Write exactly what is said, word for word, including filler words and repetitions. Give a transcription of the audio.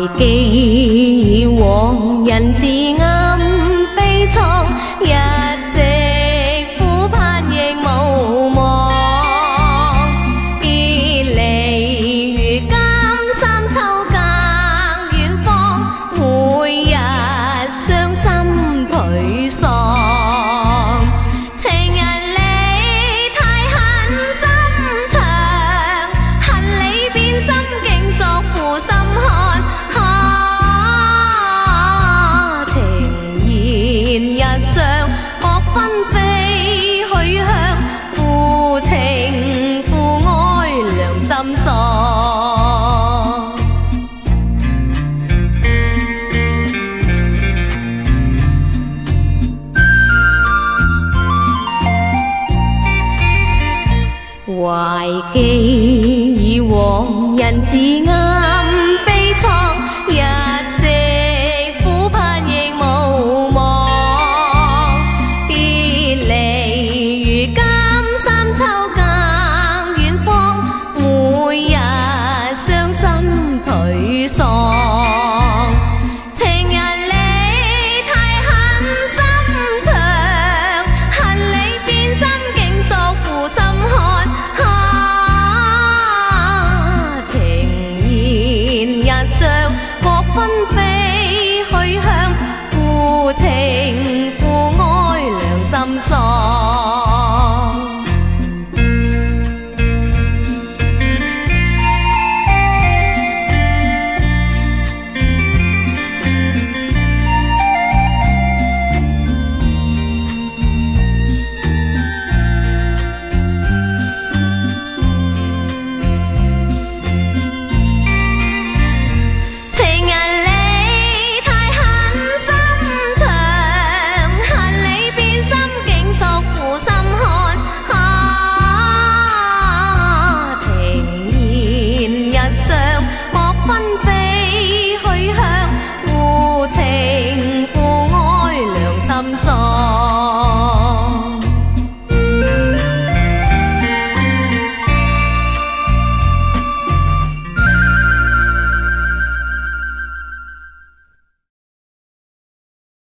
記往人自暗悲愴，一直苦盼亦無望。別離如今三秋隔遠方，每日傷心頹喪。情人你太狠心腸，恨你變心境作負心漢。日常各分飛去向，負情負愛良心喪。懷記以往人自暗悲愴，一直苦盼亦無望。沮喪，情人你太狠心腸，恨你變心境作負心漢。啊，情言日常各分飛去向，負情負愛良心喪。